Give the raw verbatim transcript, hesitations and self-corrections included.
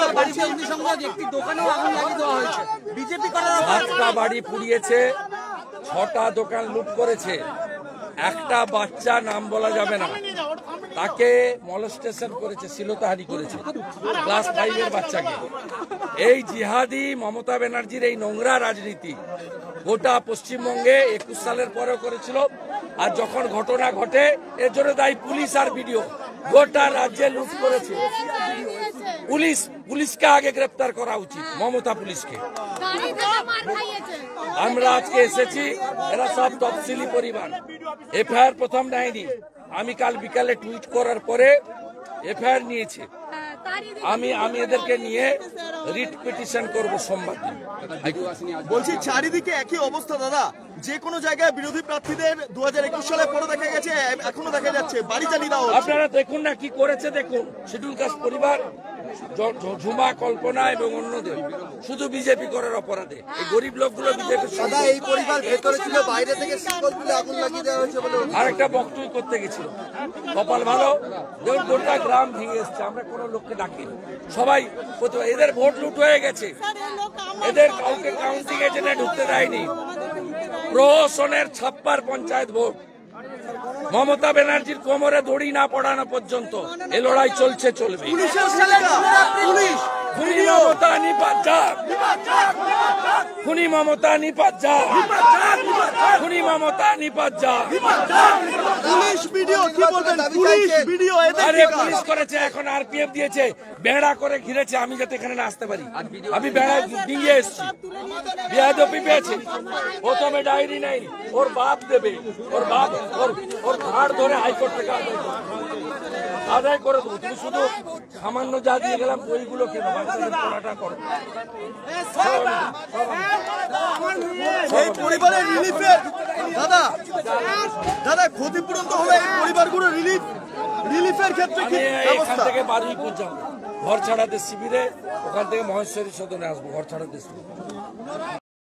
সাতটা বাড়ি পুড়িয়েছে, ছটা দোকান লুট করেছে। একটা বাচ্চা, নাম বলা যাবে না, তাকে মলস্টেশন করেছে, শ্লীলতাহানি করেছে, ক্লাস ফাইভের বাচ্চাকে। এই জিহাদি মমতা ব্যানার্জির এই নোংরা রাজনীতি গোটা পশ্চিমবঙ্গে একুশ সালের পরেও করেছিল। আর যখন ঘটনা ঘটে এর জন্য দায়ী পুলিশ আর বিডিও। গোটা রাজ্যে লুট করেছে পুলিশ। পুলিশকে আগে গ্রেপ্তার করা উচিত, মমতা পুলিশকে। আমরা আজকে এসেছি, এরা সব তফসিলি পরিবার। এফআইআর প্রথম নেয়নি, আমি কাল বিকালে টুইট করার পরে এফআইআর নিয়েছে। আমি আমি এদেরকে নিয়ে রিট পিটিশন করব সোমবার দিন। বলছি চারিদিকে একই অবস্থা দাদা, যে কোনো জায়গায় বিরোধী প্রার্থীদের দু হাজার একুশ সালে পরে দেখা গেছে, এখনো দেখা যাচ্ছে বাড়ি জ্বালিয়ে দেওয়া হচ্ছে। আপনারা দেখুন না কি করেছে, দেখুন শিডিউল কাস্ট পরিবার, ঝুমা, কল্পনা এবং অন্যদের শুধু বিজেপি করার অপরাধে এই গরিব লোকগুলো বিজেপি। এই পরিবার ভেতরে ছিল, বাইরে থেকে শিকল তুলে আগুন লাগিয়ে দেওয়া হয়েছে বলে আর একটা বক্তব্য করতে গেছিল। কপাল ভালো, দেখুন গোটা গ্রাম ভেঙে এসছে, আমরা কোনো লোককে ডাকিনি, সবাই। এদের ভোট লুট হয়ে গেছে, এদের কাউকে কাউন্টিং এজেন্টে ঢুকতে দেয়নি। প্রহসনের ছাপ্পার পঞ্চায়েত ভোট। মমতা ব্যানার্জির কোমরে দড়ি না পড়ানো পর্যন্ত এই লড়াই চলছে, চলবে। খুনি মমতা নিপাত যাক, খুনি মমতা নিপাত যাক, খুনি মমতা নিপাত যাক। পুলিশ ভিডিও কি বলবেন? পুলিশ ভিডিও আরে পুলিশ করেছে, এখন আরপিএফ দিয়েছে, বেড়া করে ঘিরেছে আমি যাতে এখানে না আসতে পারি। আমি বেড়া ডিঙিয়ে এসছি, বেয়াদবি পেয়েছে। প্রথমে ডায়েরি নেই, ওর বাপ দেবে, ওর বাপ ওর ওর ঘাড় ধরে হাইকোর্ট থেকে আদায় করে দেবো। তুমি শুধু সামান্য যা দিয়ে গেলাম বইগুলো কেন, বাচ্চাদের পড়াটা করো। এই পরিবারের রিলিফের দাদা দাদা ক্ষতিপূরণ তো হলে পরিবারগুলো রিলিফ রিলিফের ক্ষেত্রে কি এখান থেকে বারুইপুর যাবো ঘর ছাড়াতে শিবিরে, ওখান থেকে মহেশ্বরী সদনে আসবো ঘর ছাড়াতে শিবিরে।